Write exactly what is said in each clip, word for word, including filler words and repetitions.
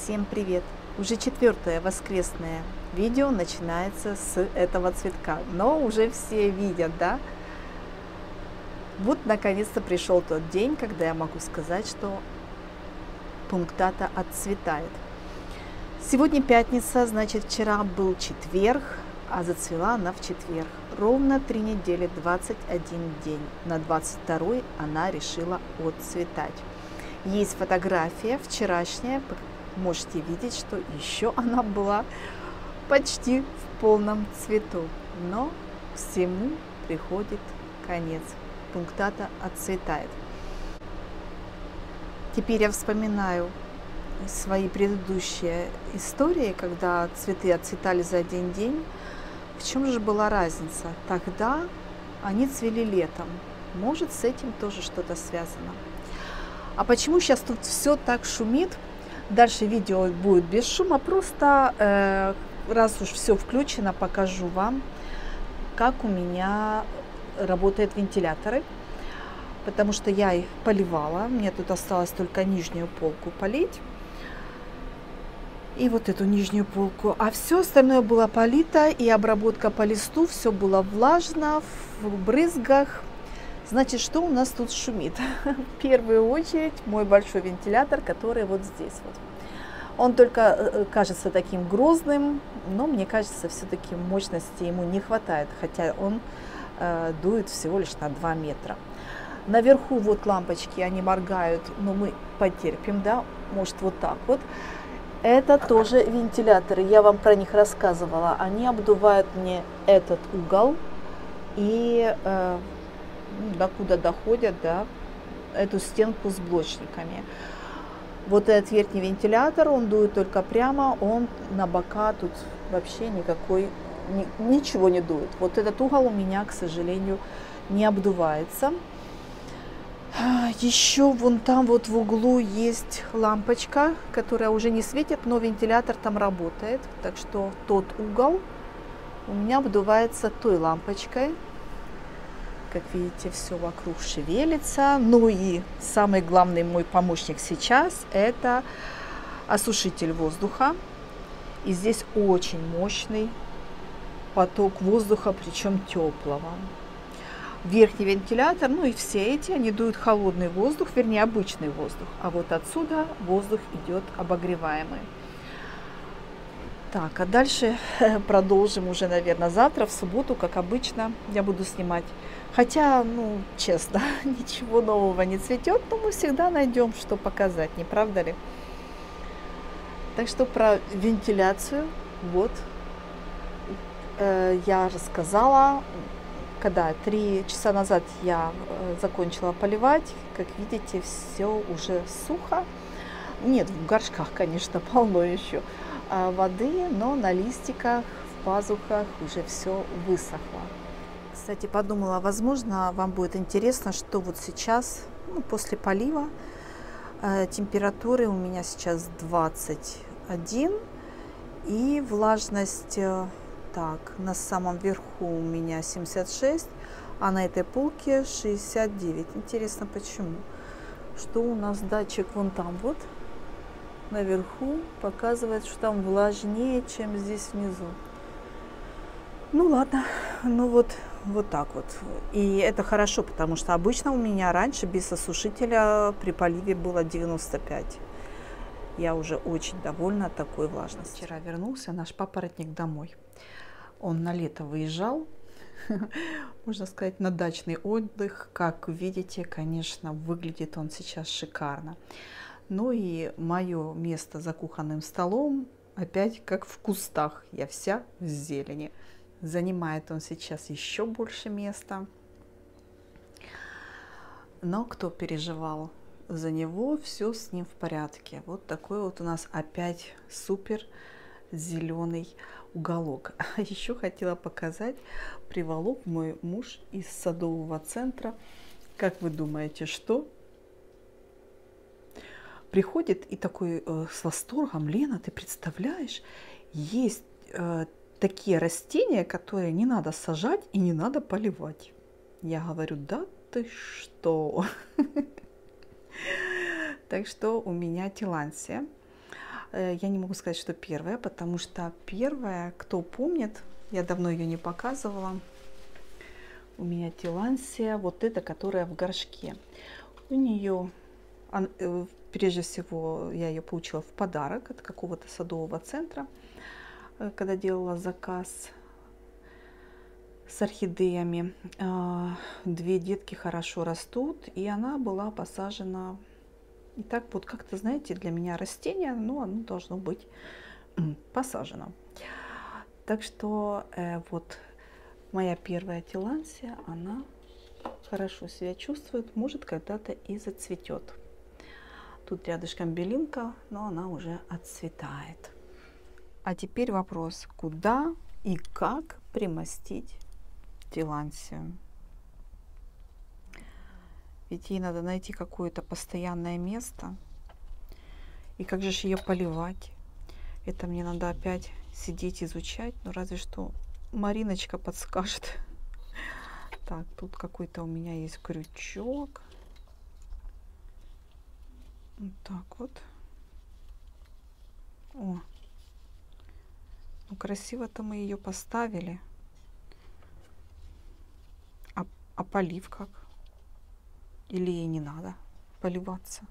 Всем привет! Уже четвертое воскресное видео начинается с этого цветка, но уже все видят, да? Вот наконец-то пришел тот день, когда я могу сказать, что пунктата отцветает. Сегодня пятница, значит вчера был четверг, а зацвела она в четверг. Ровно три недели, двадцать один день. На двадцать второй она решила отцветать. Есть фотография вчерашняя, можете видеть, что еще она была почти в полном цвету. Но всему приходит конец. Пунктата отцветает. Теперь я вспоминаю свои предыдущие истории, когда цветы отцветали за один день. В чем же была разница? Тогда они цвели летом. Может, с этим тоже что-то связано. А почему сейчас тут все так шумит? Дальше видео будет без шума, просто э, раз уж все включено, покажу вам, как у меня работают вентиляторы. Потому что я их поливала, мне тут осталось только нижнюю полку полить. И вот эту нижнюю полку. А все остальное было полито, и обработка по листу, все было влажно, в брызгах. Значит, что у нас тут шумит? В первую очередь мой большой вентилятор, который вот здесь вот. Он только кажется таким грозным, но мне кажется, все-таки мощности ему не хватает, хотя он э, дует всего лишь на два метра. Наверху вот лампочки, они моргают, но мы потерпим, да, может вот так вот. Это тоже вентиляторы, я вам про них рассказывала. Они обдувают мне этот угол и э, докуда доходят, да, эту стенку с блочниками. Вот этот верхний вентилятор, он дует только прямо, он на бока тут вообще никакой, ни, ничего не дует. Вот этот угол у меня, к сожалению, не обдувается. Еще вон там вот в углу есть лампочка, которая уже не светит, но вентилятор там работает. Так что тот угол у меня обдувается той лампочкой. Как видите, все вокруг шевелится. Ну и самый главный мой помощник сейчас – это осушитель воздуха. И здесь очень мощный поток воздуха, причем теплого. Верхний вентилятор, ну и все эти, они дуют холодный воздух, вернее обычный воздух. А вот отсюда воздух идет обогреваемый. Так, а дальше продолжим уже, наверное, завтра, в субботу, как обычно, я буду снимать. Хотя, ну, честно, ничего нового не цветет, но мы всегда найдем, что показать, не правда ли? Так что про вентиляцию, вот, э, я рассказала. Когда три часа назад я э, закончила поливать, как видите, все уже сухо. Нет, в горшках, конечно, полно еще а воды, но на листиках, в пазухах уже все высохло. Кстати, подумала, возможно, вам будет интересно, что вот сейчас, ну, после полива, э, температуры у меня сейчас двадцать один, и влажность... Э, Так, на самом верху у меня семьдесят шесть, а на этой полке шестьдесят девять. Интересно, почему? Что у нас датчик вон там вот, наверху, показывает, что там влажнее, чем здесь внизу. Ну ладно, ну вот, вот так вот. И это хорошо, потому что обычно у меня раньше без осушителя при поливе было девяносто пять. Я уже очень довольна такой влажностью. Вчера вернулся наш папоротник домой. Он на лето выезжал, можно сказать, на дачный отдых. Как видите, конечно, выглядит он сейчас шикарно. Ну и мое место за кухонным столом опять как в кустах. Я вся в зелени. Занимает он сейчас еще больше места. Но кто переживал за него, все с ним в порядке. Вот такой вот у нас опять супер зеленый уголок. А еще хотела показать, приволок мой муж из садового центра. Как вы думаете, что? Приходит и такой э, с восторгом: Лена, ты представляешь, есть э, такие растения, которые не надо сажать и не надо поливать. Я говорю, да ты что? Так что у меня тилансия. Я не могу сказать, что первая, потому что первая, кто помнит, я давно ее не показывала. У меня Тилансия, вот эта, которая в горшке. У нее, прежде всего, я ее получила в подарок от какого-то садового центра, когда делала заказ с орхидеями. Две детки хорошо растут, и она была посажена. И так вот как-то, знаете, для меня растение, ну, оно должно быть посажено. Так что э, вот моя первая Тилансия, она хорошо себя чувствует, может когда-то и зацветет. Тут рядышком белинка, но она уже отцветает. А теперь вопрос, куда и как примостить Тилансию? Ведь ей надо найти какое-то постоянное место. И как же ее поливать? Это мне надо опять сидеть, изучать. Ну, разве что Мариночка подскажет. Так, тут какой-то у меня есть крючок. Вот так вот. О, ну красиво-то мы ее поставили. А, а полив как? Или ей не надо поливаться?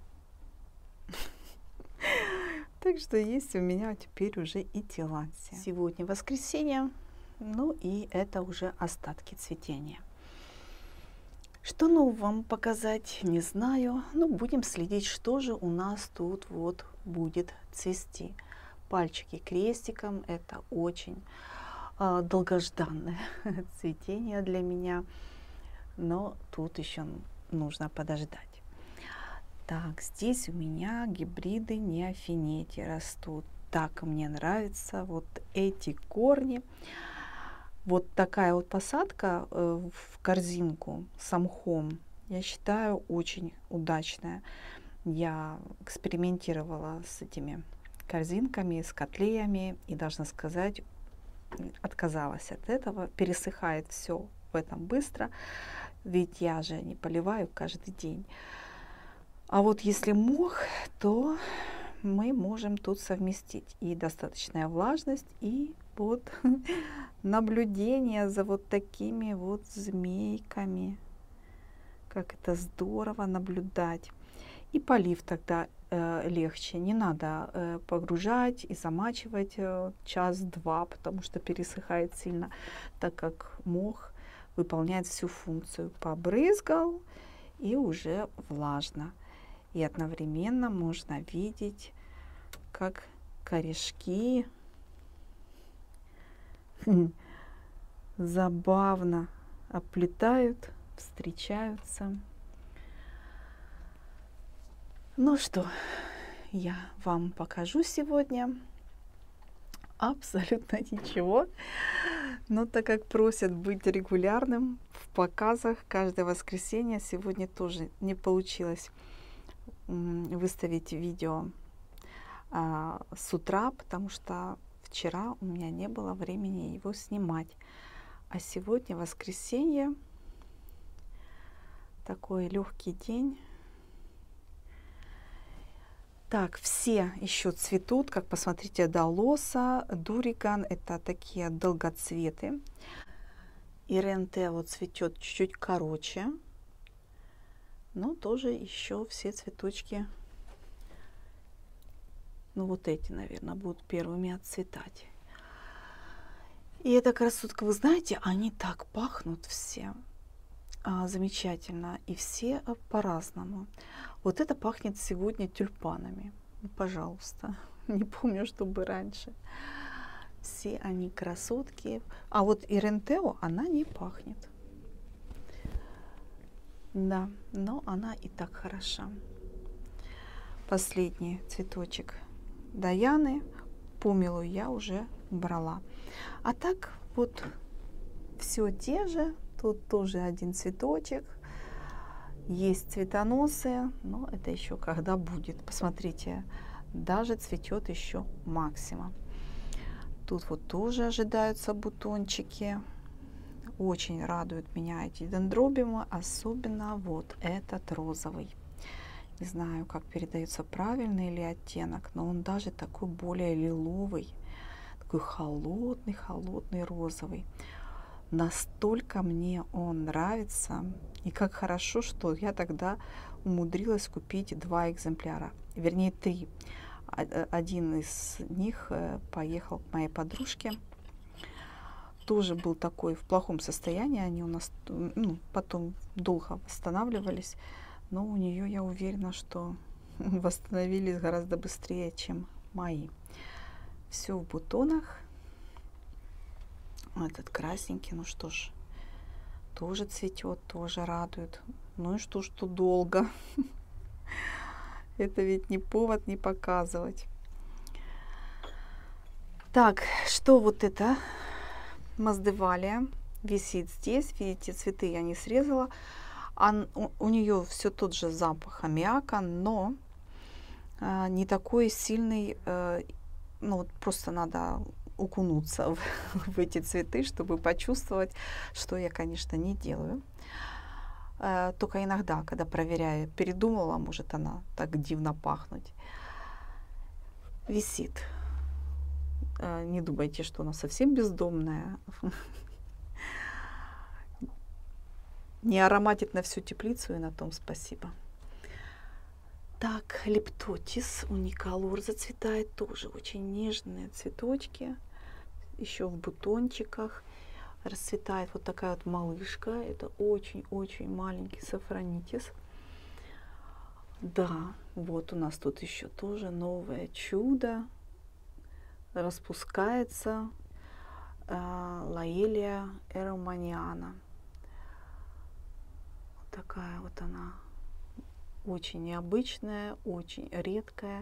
Так что есть у меня теперь уже и Тилансия. Сегодня воскресенье, ну и это уже остатки цветения. Что нового вам показать, не знаю. Но будем следить, что же у нас тут вот будет цвести. Пальчики крестиком, это очень э, долгожданное цветение для меня. Но тут еще нужно подождать. Так, здесь у меня гибриды неофинети растут. Так мне нравятся вот эти корни. Вот такая вот посадка э, в корзинку с мхом, я считаю, очень удачная. Я экспериментировала с этими корзинками, с котлеями и, должна сказать, отказалась от этого. Пересыхает все в этом быстро, ведь я же не поливаю каждый день. А вот если мох, то мы можем тут совместить и достаточная влажность, и вот наблюдение за вот такими вот змейками. Как это здорово наблюдать. И полив тогда э, легче. Не надо э, погружать и замачивать э, час-два, потому что пересыхает сильно, так как мох выполняет всю функцию. Побрызгал и уже влажно. И одновременно можно видеть, как корешки забавно оплетают, встречаются. Ну что, я вам покажу сегодня абсолютно ничего. Но так как просят быть регулярным в показах каждое воскресенье, сегодня тоже не получилось выставить видео а, с утра, потому что вчера у меня не было времени его снимать. А сегодня воскресенье, такой легкий день. Так, все еще цветут, как посмотрите, Далоса, Дуриган, это такие долгоцветы. Иренте вот цветет чуть-чуть короче, но тоже еще все цветочки, ну вот эти, наверное, будут первыми отцветать. И эта красотка, вы знаете, они так пахнут все а, замечательно, и все а, по-разному. Вот это пахнет сегодня тюльпанами, ну, пожалуйста, не помню, чтобы раньше. Все они красотки, а вот Ирентео, она не пахнет. Да, но она и так хороша. Последний цветочек Даяны, помелу я уже брала. А так вот все те же. Тут тоже один цветочек. Есть цветоносые, но это еще когда будет. Посмотрите, даже цветет еще максима. Тут вот тоже ожидаются бутончики. Очень радуют меня эти дендробиумы, особенно вот этот розовый. Не знаю, как передается правильный ли оттенок, но он даже такой более лиловый, такой холодный, холодный розовый. Настолько мне он нравится. И как хорошо, что я тогда умудрилась купить два экземпляра. Вернее, три. Один из них поехал к моей подружке. Тоже был такой в плохом состоянии. Они у нас ну, потом долго восстанавливались. Но у нее, я уверена, что восстановились гораздо быстрее, чем мои. Все в бутонах. Этот красненький, ну что ж, тоже цветет, тоже радует. Ну и что, что долго. Это ведь не повод не показывать. Так, что вот это? Моздевалия висит здесь. Видите, цветы я не срезала. Он, у, у нее все тот же запах аммиака, но а, не такой сильный. А, ну вот просто надо окунуться в, в эти цветы, чтобы почувствовать, что я, конечно, не делаю. А, только иногда, когда проверяю, передумала, может она так дивно пахнуть. Висит. А, не думайте, что она совсем бездомная. Не ароматит на всю теплицу, и на том спасибо. Так, лептотис уникалор зацветает, тоже очень нежные цветочки, еще в бутончиках. Расцветает вот такая вот малышка, это очень-очень маленький сафронитис. Да, вот у нас тут еще тоже новое чудо, распускается, Лоэлия эруманиана. Такая вот она, очень необычная, очень редкая.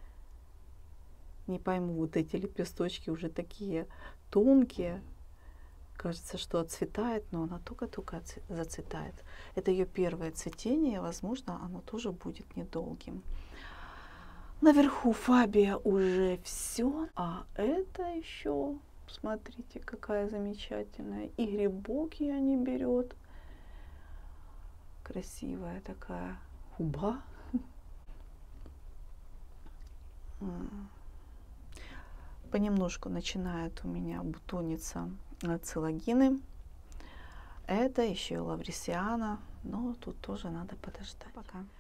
Не пойму, вот эти лепесточки уже такие тонкие. Кажется, что отцветает, но она только-только зацветает. Это ее первое цветение, возможно, оно тоже будет недолгим. Наверху фабия уже все, а это еще, смотрите, какая замечательная. И грибок я не берет. Красивая такая губа. Понемножку начинает у меня бутониться цилогины. Это еще и лаврисиана, но тут тоже надо подождать. Пока.